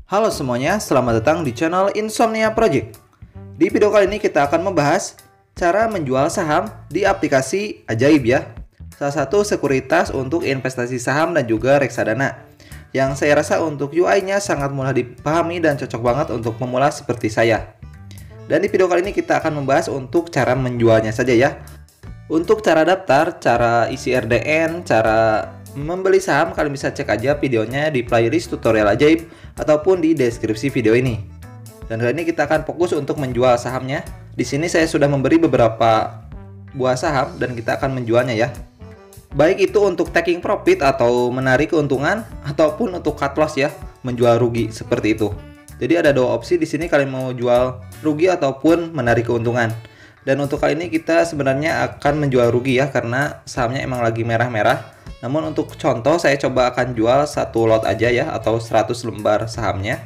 Halo semuanya, selamat datang di channel Insomnia Project. Di video kali ini kita akan membahas cara menjual saham di aplikasi Ajaib ya. Salah satu sekuritas untuk investasi saham dan juga reksadana. Yang saya rasa untuk UI-nya sangat mudah dipahami dan cocok banget untuk pemula seperti saya. Dan di video kali ini kita akan membahas untuk cara menjualnya saja ya. Untuk cara daftar, cara isi RDN, cara membeli saham, kalian bisa cek aja videonya di playlist tutorial ajaib ataupun di deskripsi video ini. Dan kali ini kita akan fokus untuk menjual sahamnya. Di sini saya sudah memberi beberapa buah saham dan kita akan menjualnya ya. Baik itu untuk taking profit atau menarik keuntungan ataupun untuk cut loss ya, menjual rugi seperti itu. Jadi ada dua opsi di sini, kalian mau jual rugi ataupun menarik keuntungan. Dan untuk kali ini kita sebenarnya akan menjual rugi ya, karena sahamnya emang lagi merah-merah. Namun untuk contoh saya coba akan jual satu lot aja ya, atau 100 lembar sahamnya.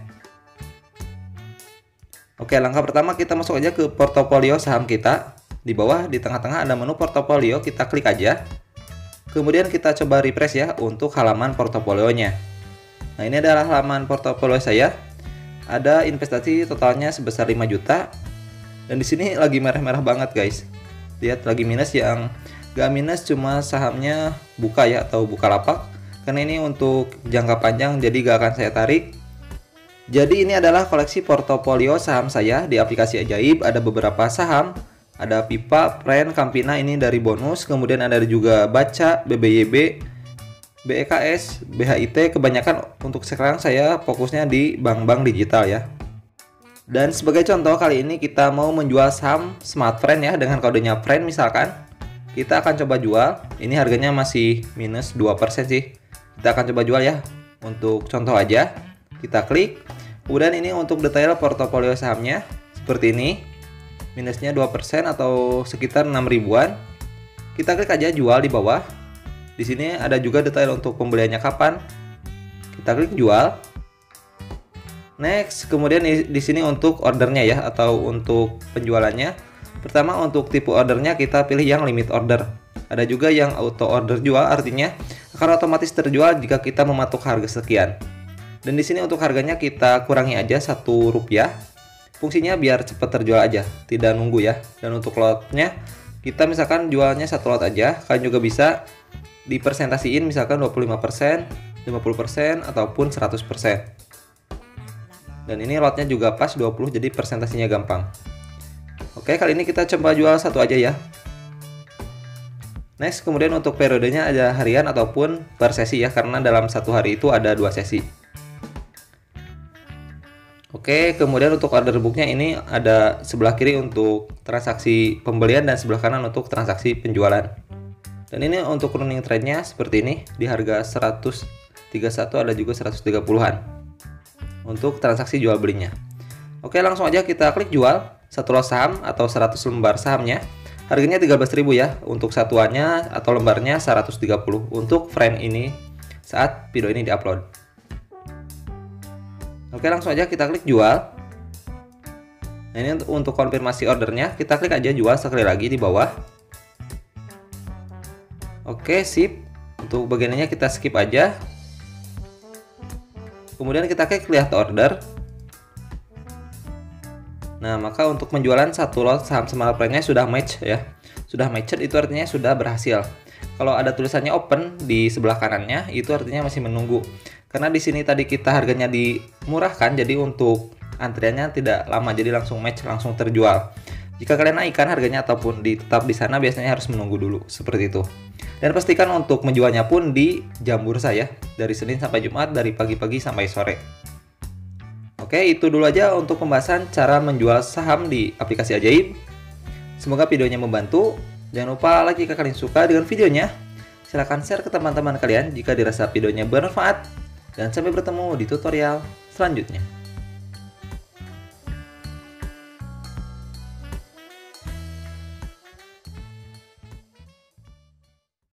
Oke, langkah pertama kita masuk aja ke portofolio saham kita. Di bawah di tengah-tengah ada menu portofolio, kita klik aja. Kemudian kita coba refresh ya untuk halaman portofolionya. Nah, ini adalah halaman portofolio saya. Ada investasi totalnya sebesar 5 juta. Dan di sini lagi merah-merah banget guys. Lihat lagi minus, yang gak minus cuma sahamnya buka ya, atau Bukalapak, karena ini untuk jangka panjang jadi gak akan saya tarik. Jadi ini adalah koleksi portofolio saham saya di aplikasi Ajaib. Ada beberapa saham, ada Pipa, Pren, Campina, ini dari bonus. Kemudian ada juga Baca, BBYB, BEKS, BHIT. Kebanyakan untuk sekarang saya fokusnya di bank-bank digital ya. Dan sebagai contoh kali ini kita mau menjual saham Smart Friend ya, dengan kodenya Friend misalkan. Kita akan coba jual. Ini harganya masih minus 2% sih. Kita akan coba jual ya. Untuk contoh aja, kita klik. Kemudian ini untuk detail portofolio sahamnya seperti ini. Minusnya 2% atau sekitar 6 ribuan. Kita klik aja jual di bawah. Di sini ada juga detail untuk pembeliannya kapan. Kita klik jual. Next, kemudian di sini untuk ordernya ya, atau untuk penjualannya. Pertama untuk tipe ordernya kita pilih yang limit order. Ada juga yang auto order jual, artinya akan otomatis terjual jika kita mematok harga sekian. Dan di sini untuk harganya kita kurangi aja Rp1. Fungsinya biar cepat terjual aja, tidak nunggu ya. Dan untuk lotnya kita misalkan jualnya satu lot aja. Kalian juga bisa dipersentasiin, misalkan 25%, 50% ataupun 100%. Dan ini lotnya juga pas 20, jadi presentasinya gampang. Oke, kali ini kita coba jual satu aja ya. Next, kemudian untuk periodenya ada harian ataupun per sesi ya, karena dalam satu hari itu ada 2 sesi. Oke, kemudian untuk order booknya ini ada sebelah kiri untuk transaksi pembelian dan sebelah kanan untuk transaksi penjualan. Dan ini untuk running trade-nya seperti ini, di harga 131 ada juga 130-an. Untuk transaksi jual belinya. Oke, langsung aja kita klik jual satu lot saham atau 100 lembar sahamnya. Harganya 13.000 ya, untuk satuannya atau lembarnya 130 untuk frame ini saat video ini diupload. Oke, langsung aja kita klik jual. Nah, ini untuk konfirmasi ordernya, kita klik aja jual sekali lagi di bawah. Oke, sip. Untuk bagiannya kita skip aja. Kemudian kita klik lihat order. Nah, maka untuk penjualan satu lot saham Smart Friend-nya sudah match ya. Sudah matched, itu artinya sudah berhasil. Kalau ada tulisannya open di sebelah kanannya, itu artinya masih menunggu. Karena di sini tadi kita harganya dimurahkan, jadi untuk antriannya tidak lama, jadi langsung match, langsung terjual. Jika kalian naikkan harganya ataupun tetap di sana, biasanya harus menunggu dulu, seperti itu. Dan pastikan untuk menjualnya pun di jam bursa ya, dari Senin sampai Jumat, dari pagi-pagi sampai sore. Oke, itu dulu aja untuk pembahasan cara menjual saham di aplikasi Ajaib. Semoga videonya membantu. Jangan lupa like jika kalian suka dengan videonya. Silahkan share ke teman-teman kalian jika dirasa videonya bermanfaat. Dan sampai bertemu di tutorial selanjutnya.